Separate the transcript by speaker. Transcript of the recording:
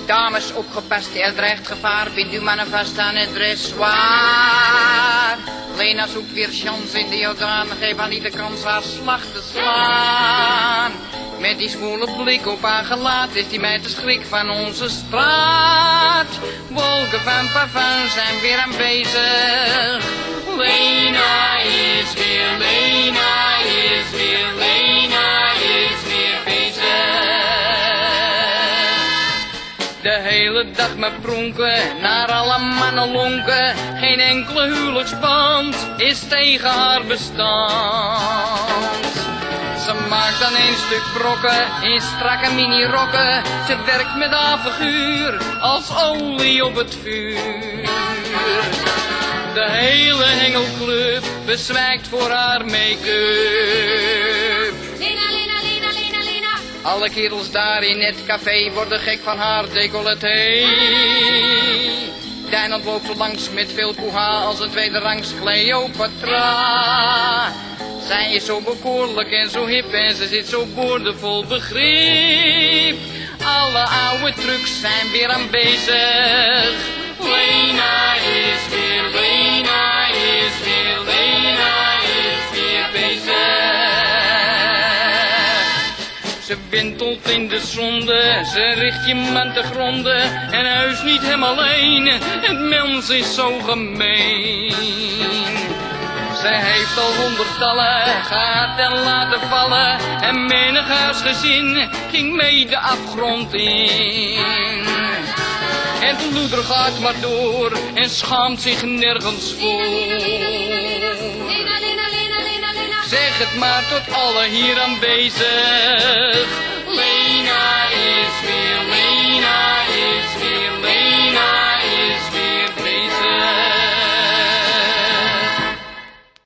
Speaker 1: Dames, opgepast, er dreigt gevaar. Bindt uw mannen vast aan het dressoir. Lena zoekt weer chance in de Jordaan. Geef aan ieder kans haar slag te slaan. Met die zwoele blik op haar gelaat is die meid de schrik van onze straat. Wolken van parfum zijn weer aanwezig. Lena is weer, Lena is weer, Lena is weer bezig. De hele dag maar pronken, naar alle mannen lonken. Geen enkele huwelijksband is tegen haar bestand. Ze maakt dan een stuk brokken in strakke mini-rokken. Ze werkt met haar figuur als olie op het vuur. De hele hengelclub bezwijkt voor haar make-up.
Speaker 2: Lena, Lena, Lena, Lena, Lena.
Speaker 1: Alle kerels daar in het café worden gek van haar decolleté. Dijnald loopt zo langs met veel poeha als een tweede rangs Cleopatra. Zij is zo bekoorlijk en zo hip en ze zit zo boordevol begrip. Alle oude trucs zijn weer aanwezig. Lena is weer, Lena is weer, Lena is weer bezig. Ze wintelt in de zonde, ze richt je man te gronden. En huis niet hem alleen, het mens is zo gemeen. Ze heeft al honderdtallen gehad en laten vallen. En menig huisgezin ging mee de afgrond in. En de loeder gaat maar door en schaamt zich nergens voor.
Speaker 2: Lena, Lena, Lena, Lena, Lena.
Speaker 1: Zeg het maar tot alle hier aanwezig.